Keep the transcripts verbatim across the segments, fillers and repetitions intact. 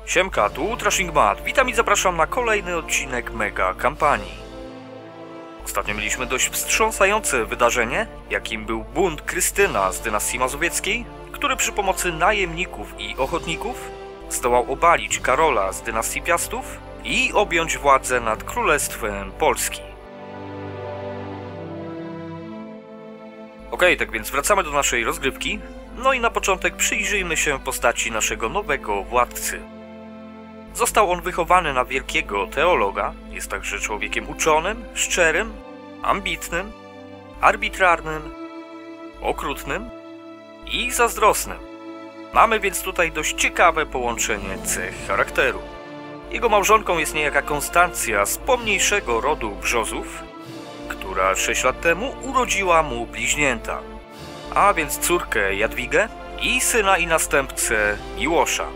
Siemka, tu Trashing Mad. Witam i zapraszam na kolejny odcinek mega kampanii. Ostatnio mieliśmy dość wstrząsające wydarzenie, jakim był bunt Krystyna z dynastii mazowieckiej, który przy pomocy najemników i ochotników zdołał obalić Karola z dynastii Piastów i objąć władzę nad Królestwem Polski. Okej, tak więc wracamy do naszej rozgrywki. No i na początek przyjrzyjmy się postaci naszego nowego władcy. Został on wychowany na wielkiego teologa, jest także człowiekiem uczonym, szczerym, ambitnym, arbitrarnym, okrutnym i zazdrosnym. Mamy więc tutaj dość ciekawe połączenie cech charakteru. Jego małżonką jest niejaka Konstancja z pomniejszego rodu Brzozów, która sześć lat temu urodziła mu bliźnięta, a więc córkę Jadwigę i syna i następcę Miłosza.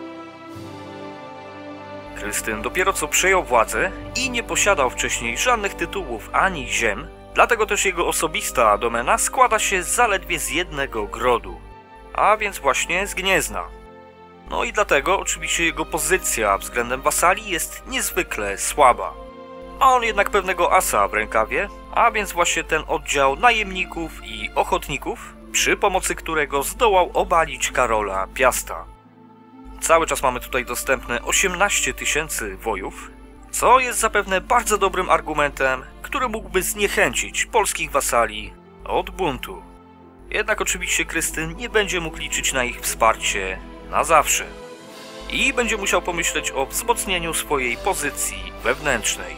Krystyn dopiero co przejął władzę i nie posiadał wcześniej żadnych tytułów ani ziem, dlatego też jego osobista domena składa się zaledwie z jednego grodu, a więc właśnie z Gniezna. No i dlatego oczywiście jego pozycja względem wasali jest niezwykle słaba. Ma on jednak pewnego asa w rękawie, a więc właśnie ten oddział najemników i ochotników, przy pomocy którego zdołał obalić Karola Piasta. Cały czas mamy tutaj dostępne osiemnaście tysięcy wojów, co jest zapewne bardzo dobrym argumentem, który mógłby zniechęcić polskich wasali od buntu. Jednak oczywiście Krystyn nie będzie mógł liczyć na ich wsparcie na zawsze i będzie musiał pomyśleć o wzmocnieniu swojej pozycji wewnętrznej.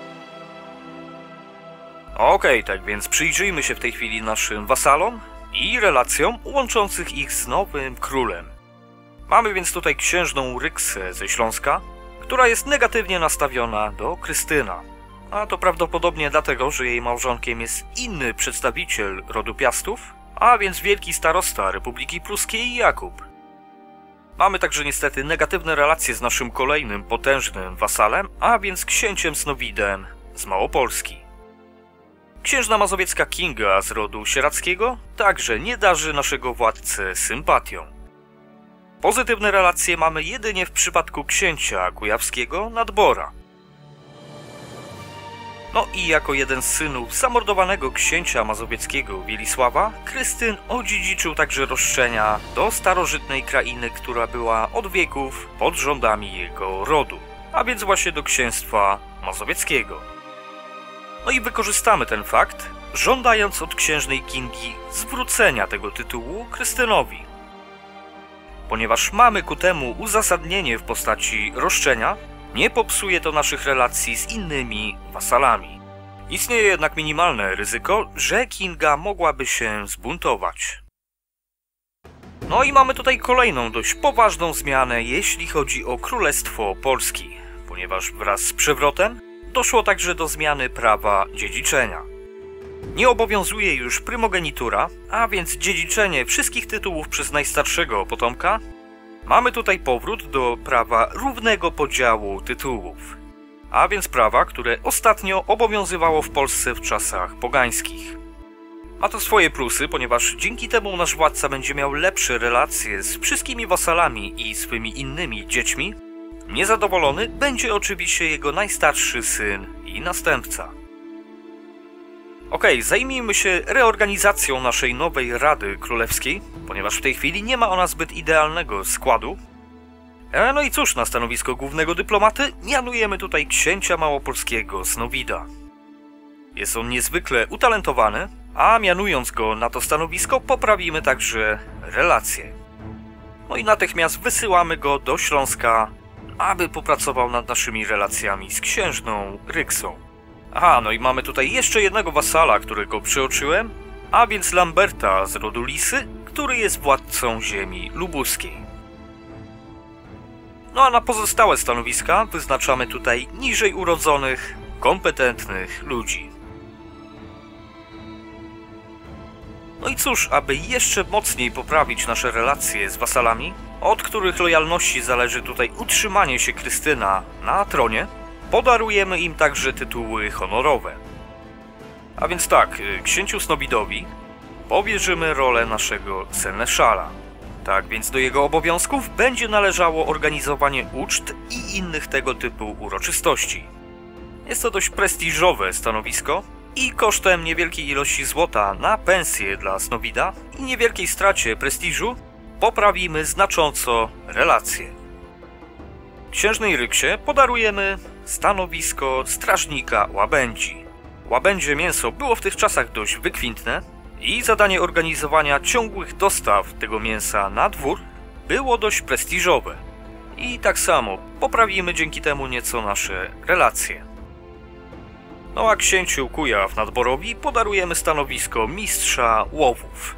Okej, okay, tak więc przyjrzyjmy się w tej chwili naszym wasalom i relacjom łączących ich z nowym królem. Mamy więc tutaj księżną Ryksę ze Śląska, która jest negatywnie nastawiona do Krystyna. A to prawdopodobnie dlatego, że jej małżonkiem jest inny przedstawiciel rodu Piastów, a więc wielki starosta Republiki Pruskiej Jakub. Mamy także niestety negatywne relacje z naszym kolejnym potężnym wasalem, a więc księciem Snowidem z Małopolski. Księżna mazowiecka Kinga z rodu sieradzkiego także nie darzy naszego władcę sympatią. Pozytywne relacje mamy jedynie w przypadku księcia kujawskiego Nadbora. No i jako jeden z synów zamordowanego księcia mazowieckiego Wielisława, Krystyn odziedziczył także roszczenia do starożytnej krainy, która była od wieków pod rządami jego rodu, a więc właśnie do księstwa mazowieckiego. No i wykorzystamy ten fakt, żądając od księżnej Kingi zwrócenia tego tytułu Krystynowi. Ponieważ mamy ku temu uzasadnienie w postaci roszczenia, nie popsuje to naszych relacji z innymi wasalami. Istnieje jednak minimalne ryzyko, że Kinga mogłaby się zbuntować. No i mamy tutaj kolejną dość poważną zmianę, jeśli chodzi o Królestwo Polski, ponieważ wraz z przewrotem doszło także do zmiany prawa dziedziczenia. Nie obowiązuje już prymogenitura, a więc dziedziczenie wszystkich tytułów przez najstarszego potomka. Mamy tutaj powrót do prawa równego podziału tytułów, a więc prawa, które ostatnio obowiązywało w Polsce w czasach pogańskich. Ma to swoje plusy, ponieważ dzięki temu nasz władca będzie miał lepsze relacje z wszystkimi wasalami i swymi innymi dziećmi. Niezadowolony będzie oczywiście jego najstarszy syn i następca. Okej, zajmijmy się reorganizacją naszej nowej Rady Królewskiej, ponieważ w tej chwili nie ma ona zbyt idealnego składu. E, no i cóż, na stanowisko głównego dyplomaty mianujemy tutaj księcia małopolskiego Snowida. Jest on niezwykle utalentowany, a mianując go na to stanowisko poprawimy także relacje. No i natychmiast wysyłamy go do Śląska, aby popracował nad naszymi relacjami z księżną Ryksą. Aha, no i mamy tutaj jeszcze jednego wasala, którego przeoczyłem, a więc Lamberta z rodu Lisy, który jest władcą ziemi lubuskiej. No a na pozostałe stanowiska wyznaczamy tutaj niżej urodzonych, kompetentnych ludzi. No i cóż, aby jeszcze mocniej poprawić nasze relacje z wasalami, od których lojalności zależy tutaj utrzymanie się Krystyna na tronie, podarujemy im także tytuły honorowe. A więc tak, księciu Snowidowi powierzymy rolę naszego seneszala. Tak więc do jego obowiązków będzie należało organizowanie uczt i innych tego typu uroczystości. Jest to dość prestiżowe stanowisko i kosztem niewielkiej ilości złota na pensję dla Snowida i niewielkiej stracie prestiżu poprawimy znacząco relacje. Księżnej Ryksie podarujemy stanowisko strażnika łabędzi. Łabędzie mięso było w tych czasach dość wykwintne i zadanie organizowania ciągłych dostaw tego mięsa na dwór było dość prestiżowe. I tak samo poprawimy dzięki temu nieco nasze relacje. No a księciu Kujaw Nadborowi podarujemy stanowisko mistrza łowów.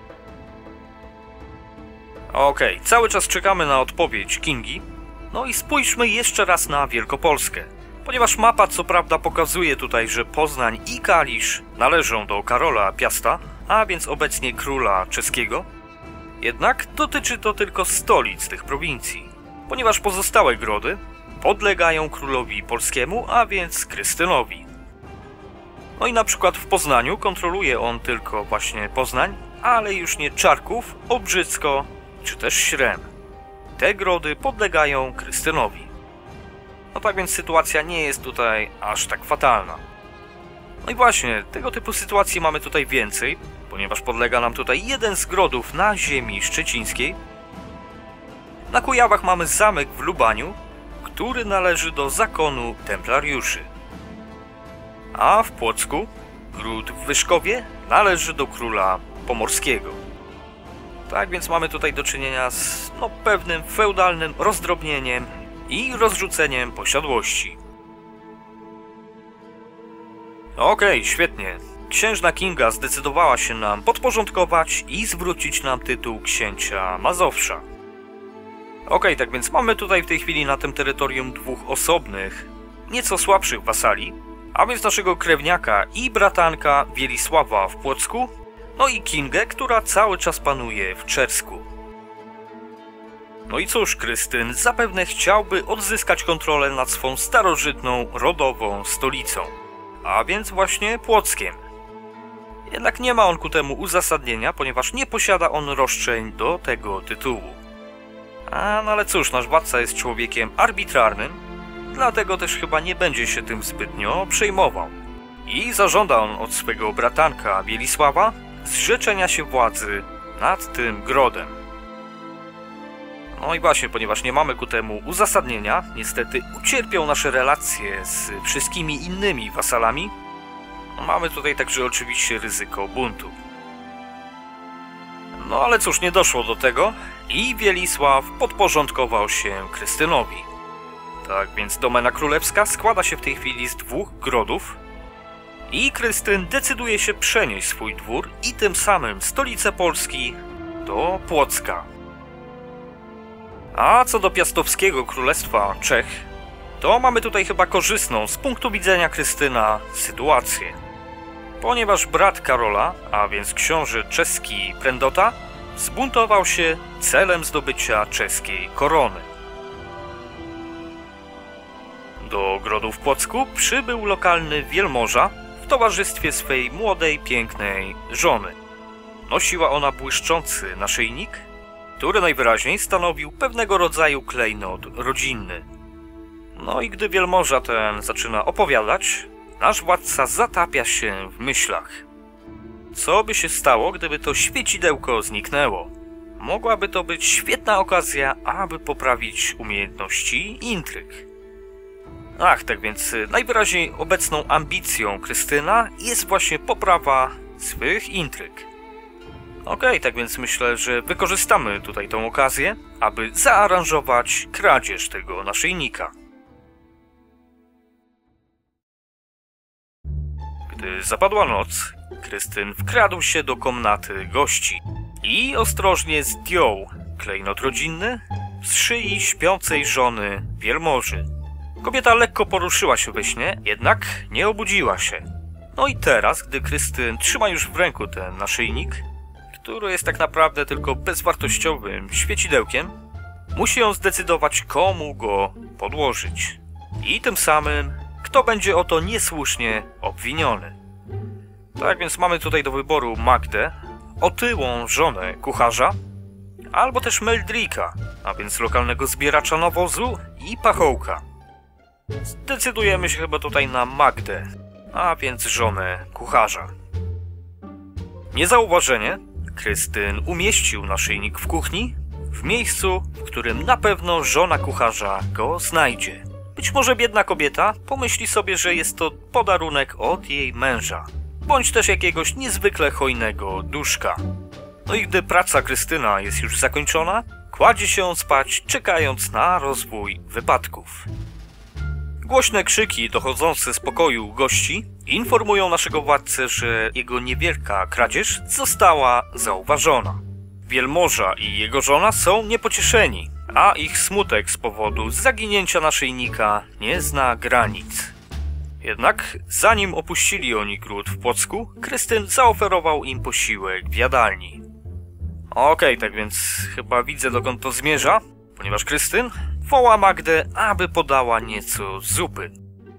Okej, okay, cały czas czekamy na odpowiedź Kingi. No i spójrzmy jeszcze raz na Wielkopolskę. Ponieważ mapa co prawda pokazuje tutaj, że Poznań i Kalisz należą do Karola Piasta, a więc obecnie króla czeskiego, jednak dotyczy to tylko stolic tych prowincji, ponieważ pozostałe grody podlegają królowi polskiemu, a więc Krystynowi. No i na przykład w Poznaniu kontroluje on tylko właśnie Poznań, ale już nie Czarków, Obrzycko czy też Śrem. Te grody podlegają Krystynowi. No tak więc sytuacja nie jest tutaj aż tak fatalna. No i właśnie, tego typu sytuacji mamy tutaj więcej, ponieważ podlega nam tutaj jeden z grodów na ziemi szczecińskiej. Na Kujawach mamy zamek w Lubaniu, który należy do zakonu templariuszy. A w Płocku gród w Wyszkowie należy do króla pomorskiego. Tak więc mamy tutaj do czynienia z no, pewnym feudalnym rozdrobnieniem i rozrzuceniem posiadłości. Okej, okay, świetnie. Księżna Kinga zdecydowała się nam podporządkować i zwrócić nam tytuł księcia Mazowsza. Okej, okay, tak więc mamy tutaj w tej chwili na tym terytorium dwóch osobnych, nieco słabszych wasali, a więc naszego krewniaka i bratanka Wielisława w Płocku, no i Kingę, która cały czas panuje w Czersku. No i cóż, Krystyn zapewne chciałby odzyskać kontrolę nad swą starożytną, rodową stolicą, a więc właśnie Płockiem. Jednak nie ma on ku temu uzasadnienia, ponieważ nie posiada on roszczeń do tego tytułu. A no ale cóż, nasz władca jest człowiekiem arbitralnym, dlatego też chyba nie będzie się tym zbytnio przejmował. I zażąda on od swego bratanka Wielisława zrzeczenia się władzy nad tym grodem. No i właśnie, ponieważ nie mamy ku temu uzasadnienia, niestety ucierpią nasze relacje z wszystkimi innymi wasalami. No, mamy tutaj także oczywiście ryzyko buntu. No ale cóż, nie doszło do tego i Wielisław podporządkował się Krystynowi. Tak więc domena królewska składa się w tej chwili z dwóch grodów i Krystyn decyduje się przenieść swój dwór i tym samym stolicę Polski do Płocka. A co do Piastowskiego Królestwa Czech, to mamy tutaj chyba korzystną z punktu widzenia Krystyna sytuację. Ponieważ brat Karola, a więc książę czeski Prendota, zbuntował się celem zdobycia czeskiej korony. Do grodu w Płocku przybył lokalny wielmoża w towarzystwie swej młodej, pięknej żony. Nosiła ona błyszczący naszyjnik, który najwyraźniej stanowił pewnego rodzaju klejnot rodzinny. No i gdy wielmoża ten zaczyna opowiadać, nasz władca zatapia się w myślach. Co by się stało, gdyby to świecidełko zniknęło? Mogłaby to być świetna okazja, aby poprawić umiejętności intryg. Ach, tak więc najwyraźniej obecną ambicją Krystyna jest właśnie poprawa swych intryg. Okej, okay, tak więc myślę, że wykorzystamy tutaj tą okazję, aby zaaranżować kradzież tego naszyjnika. Gdy zapadła noc, Krystyn wkradł się do komnaty gości i ostrożnie zdjął klejnot rodzinny z szyi śpiącej żony wielmoży. Kobieta lekko poruszyła się we śnie, jednak nie obudziła się. No i teraz, gdy Krystyn trzyma już w ręku ten naszyjnik, który jest tak naprawdę tylko bezwartościowym świecidełkiem, musi on zdecydować, komu go podłożyć. I tym samym, kto będzie o to niesłusznie obwiniony. Tak więc mamy tutaj do wyboru Magdę, otyłą żonę kucharza, albo też Meldrika, a więc lokalnego zbieracza nawozu i pachołka. Zdecydujemy się chyba tutaj na Magdę, a więc żonę kucharza. Niezauważenie, Krystyn umieścił naszyjnik w kuchni, w miejscu, w którym na pewno żona kucharza go znajdzie. Być może biedna kobieta pomyśli sobie, że jest to podarunek od jej męża, bądź też jakiegoś niezwykle hojnego duszka. No i gdy praca Krystyna jest już zakończona, kładzie się on spać, czekając na rozwój wypadków. Głośne krzyki dochodzące z pokoju gości informują naszego władcę, że jego niewielka kradzież została zauważona. Wielmoża i jego żona są niepocieszeni, a ich smutek z powodu zaginięcia naszyjnika nie zna granic. Jednak zanim opuścili oni gród w Płocku, Krystyn zaoferował im posiłek w jadalni. Okej, okay, tak więc chyba widzę, dokąd to zmierza, ponieważ Krystyn woła Magdę, aby podała nieco zupy.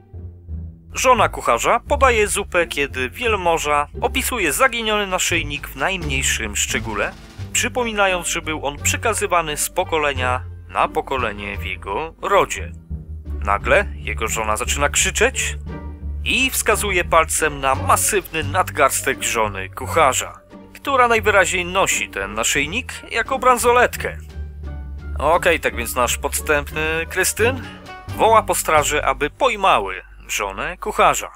Żona kucharza podaje zupę, kiedy wielmoża opisuje zaginiony naszyjnik w najmniejszym szczególe, przypominając, że był on przekazywany z pokolenia na pokolenie w jego rodzie. Nagle jego żona zaczyna krzyczeć i wskazuje palcem na masywny nadgarstek żony kucharza, która najwyraźniej nosi ten naszyjnik jako bransoletkę. Okej, okay, tak więc nasz podstępny Krystyn woła po straży, aby pojmały żonę kucharza.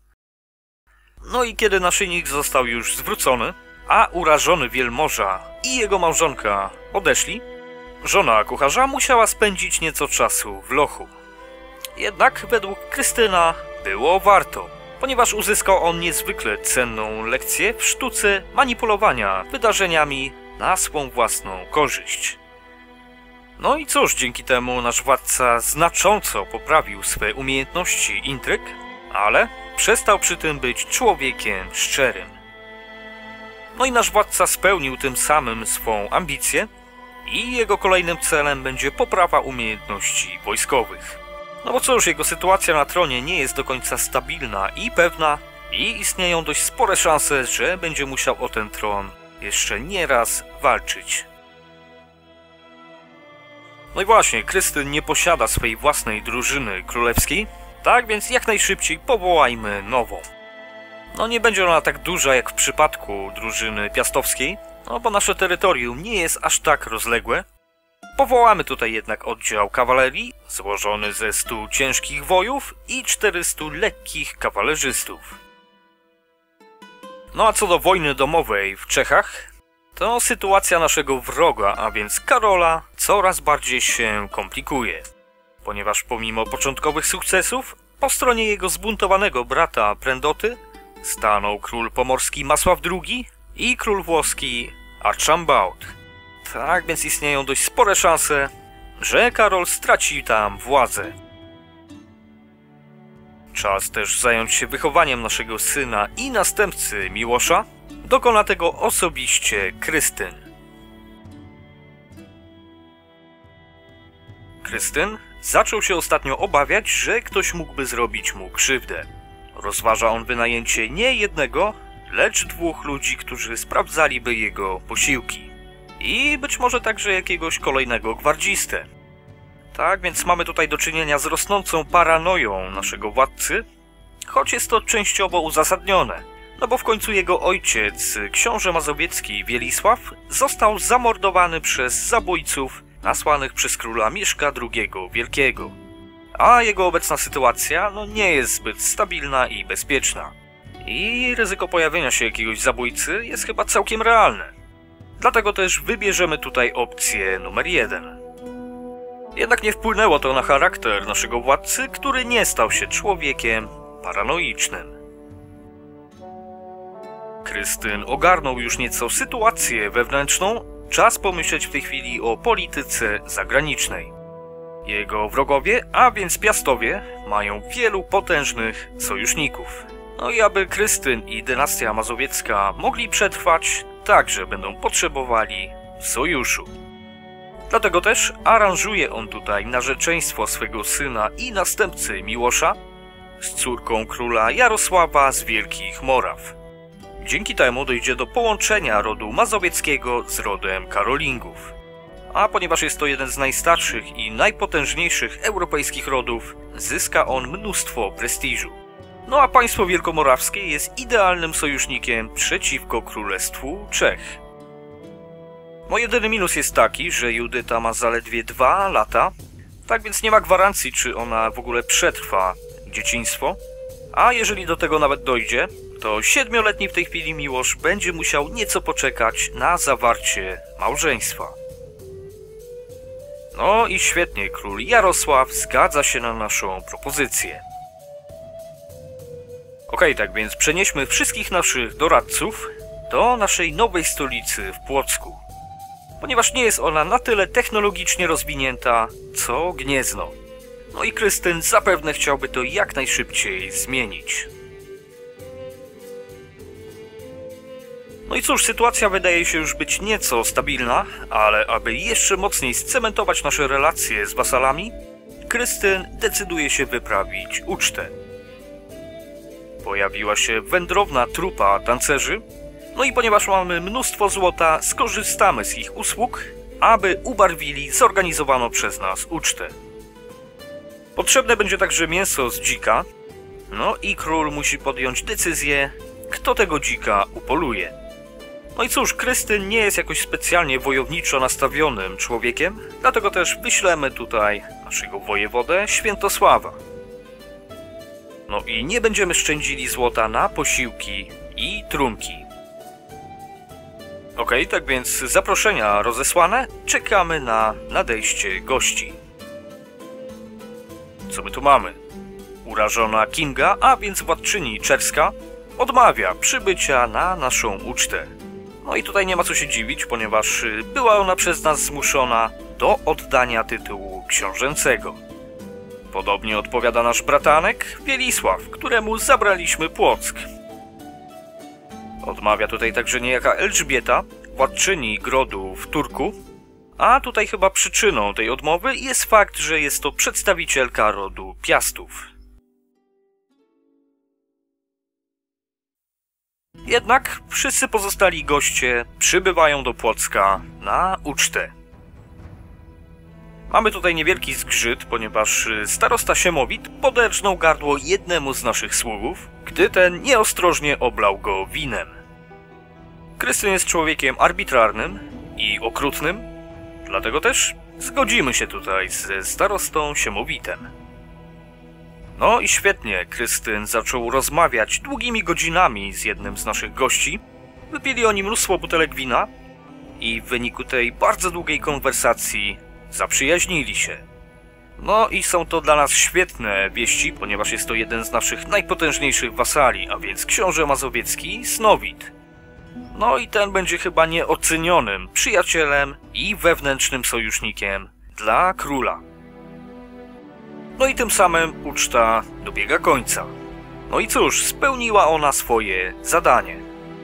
No i kiedy naszyjnik został już zwrócony, a urażony wielmoża i jego małżonka odeszli, żona kucharza musiała spędzić nieco czasu w lochu. Jednak według Krystyna było warto, ponieważ uzyskał on niezwykle cenną lekcję w sztuce manipulowania wydarzeniami na swą własną korzyść. No i cóż, dzięki temu nasz władca znacząco poprawił swe umiejętności intryg, ale przestał przy tym być człowiekiem szczerym. No i nasz władca spełnił tym samym swą ambicję i jego kolejnym celem będzie poprawa umiejętności wojskowych. No bo cóż, jego sytuacja na tronie nie jest do końca stabilna i pewna i istnieją dość spore szanse, że będzie musiał o ten tron jeszcze nieraz walczyć. No i właśnie, Krystyn nie posiada swojej własnej drużyny królewskiej, tak więc jak najszybciej powołajmy nową. No nie będzie ona tak duża jak w przypadku drużyny piastowskiej, no bo nasze terytorium nie jest aż tak rozległe. Powołamy tutaj jednak oddział kawalerii złożony ze stu ciężkich wojów i czterystu lekkich kawalerzystów. No a co do wojny domowej w Czechach, to sytuacja naszego wroga, a więc Karola, coraz bardziej się komplikuje, ponieważ pomimo początkowych sukcesów po stronie jego zbuntowanego brata Prędoty stanął król pomorski Masław drugi i król włoski Archambaud. Tak więc istnieją dość spore szanse, że Karol straci tam władzę. Czas też zająć się wychowaniem naszego syna i następcy Miłosza. Dokona tego osobiście Krystyn. Krystyn zaczął się ostatnio obawiać, że ktoś mógłby zrobić mu krzywdę. Rozważa on wynajęcie nie jednego, lecz dwóch ludzi, którzy sprawdzaliby jego posiłki. I być może także jakiegoś kolejnego gwardzistę. Tak więc mamy tutaj do czynienia z rosnącą paranoją naszego władcy, choć jest to częściowo uzasadnione. No bo w końcu jego ojciec, książę mazowiecki Wielisław, został zamordowany przez zabójców nasłanych przez króla Mieszka drugiego Wielkiego. A jego obecna sytuacja no nie jest zbyt stabilna i bezpieczna. I ryzyko pojawienia się jakiegoś zabójcy jest chyba całkiem realne. Dlatego też wybierzemy tutaj opcję numer jeden. Jednak nie wpłynęło to na charakter naszego władcy, który nie stał się człowiekiem paranoicznym. Krystyn ogarnął już nieco sytuację wewnętrzną, czas pomyśleć w tej chwili o polityce zagranicznej. Jego wrogowie, a więc Piastowie, mają wielu potężnych sojuszników. No i aby Krystyn i dynastia mazowiecka mogli przetrwać, także będą potrzebowali sojuszu. Dlatego też aranżuje on tutaj narzeczeństwo swego syna i następcy Miłosza z córką króla Jarosława z Wielkich Moraw. Dzięki temu dojdzie do połączenia rodu mazowieckiego z rodem Karolingów. A ponieważ jest to jeden z najstarszych i najpotężniejszych europejskich rodów, zyska on mnóstwo prestiżu. No a państwo wielkomorawskie jest idealnym sojusznikiem przeciwko Królestwu Czech. No jedyny minus jest taki, że Judyta ma zaledwie dwa lata, tak więc nie ma gwarancji, czy ona w ogóle przetrwa dzieciństwo. A jeżeli do tego nawet dojdzie, to siedmioletni w tej chwili Miłosz będzie musiał nieco poczekać na zawarcie małżeństwa. No i świetnie, król Jarosław zgadza się na naszą propozycję. Okej, tak więc przenieśmy wszystkich naszych doradców do naszej nowej stolicy w Płocku. Ponieważ nie jest ona na tyle technologicznie rozwinięta, co Gniezno. No i Krystyn zapewne chciałby to jak najszybciej zmienić. No i cóż, sytuacja wydaje się już być nieco stabilna, ale aby jeszcze mocniej scementować nasze relacje z wasalami, Krystyn decyduje się wyprawić ucztę. Pojawiła się wędrowna trupa tancerzy, no i ponieważ mamy mnóstwo złota, skorzystamy z ich usług, aby ubarwili zorganizowaną przez nas ucztę. Potrzebne będzie także mięso z dzika, no i król musi podjąć decyzję, kto tego dzika upoluje. No i cóż, Krystyn nie jest jakoś specjalnie wojowniczo nastawionym człowiekiem, dlatego też wyślemy tutaj naszego wojewodę Świętosława. No i nie będziemy szczędzili złota na posiłki i trunki. Ok, tak więc zaproszenia rozesłane, czekamy na nadejście gości. Co my tu mamy? Urażona Kinga, a więc władczyni czerska, odmawia przybycia na naszą ucztę. No i tutaj nie ma co się dziwić, ponieważ była ona przez nas zmuszona do oddania tytułu książęcego. Podobnie odpowiada nasz bratanek Wielisław, któremu zabraliśmy Płock. Odmawia tutaj także niejaka Elżbieta, władczyni grodu w Turku, a tutaj chyba przyczyną tej odmowy jest fakt, że jest to przedstawicielka rodu Piastów. Jednak wszyscy pozostali goście przybywają do Płocka na ucztę. Mamy tutaj niewielki zgrzyt, ponieważ starosta Siemowit poderżnął gardło jednemu z naszych sługów, gdy ten nieostrożnie oblał go winem. Krystyn jest człowiekiem arbitrarnym i okrutnym, dlatego też zgodzimy się tutaj ze starostą Siemowitem. No i świetnie, Krystyn zaczął rozmawiać długimi godzinami z jednym z naszych gości. Wypili oni mnóstwo butelek wina i w wyniku tej bardzo długiej konwersacji zaprzyjaźnili się. No i są to dla nas świetne wieści, ponieważ jest to jeden z naszych najpotężniejszych wasali, a więc książę mazowiecki Snowit. No i ten będzie chyba nieocenionym przyjacielem i wewnętrznym sojusznikiem dla króla. No i tym samym uczta dobiega końca. No i cóż, spełniła ona swoje zadanie.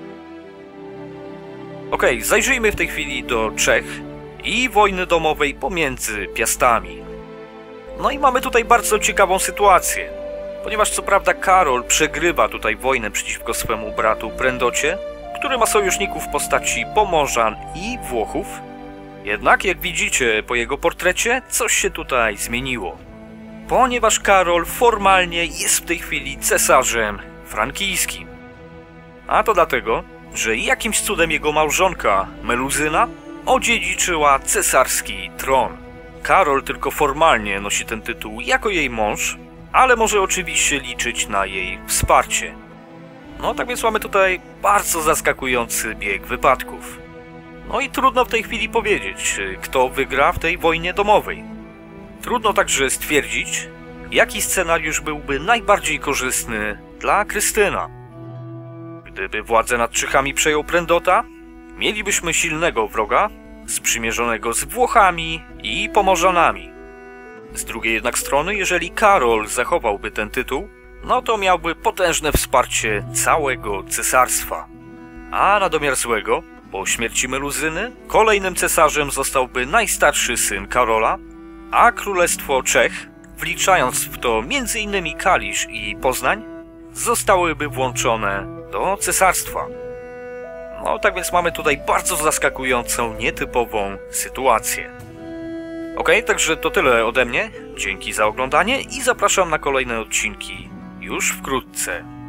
Okej, okay, zajrzyjmy w tej chwili do Czech i wojny domowej pomiędzy Piastami. No i mamy tutaj bardzo ciekawą sytuację, ponieważ co prawda Karol przegrywa tutaj wojnę przeciwko swemu bratu Prędocie, który ma sojuszników w postaci Pomorzan i Włochów. Jednak jak widzicie po jego portrecie, coś się tutaj zmieniło. Ponieważ Karol formalnie jest w tej chwili cesarzem frankijskim. A to dlatego, że jakimś cudem jego małżonka Meluzyna odziedziczyła cesarski tron. Karol tylko formalnie nosi ten tytuł jako jej mąż, ale może oczywiście liczyć na jej wsparcie. No tak więc mamy tutaj bardzo zaskakujący bieg wypadków. No i trudno w tej chwili powiedzieć, kto wygra w tej wojnie domowej. Trudno także stwierdzić, jaki scenariusz byłby najbardziej korzystny dla Krystyna. Gdyby władzę nad Czechami przejął Prędota, mielibyśmy silnego wroga, sprzymierzonego z Włochami i Pomorzanami. Z drugiej jednak strony, jeżeli Karol zachowałby ten tytuł, no to miałby potężne wsparcie całego cesarstwa. A na domiar złego, po śmierci Meluzyny, kolejnym cesarzem zostałby najstarszy syn Karola, a Królestwo Czech, wliczając w to między innymi Kalisz i Poznań, zostałyby włączone do cesarstwa. No tak więc mamy tutaj bardzo zaskakującą, nietypową sytuację. Okej, także to tyle ode mnie. Dzięki za oglądanie i zapraszam na kolejne odcinki już wkrótce.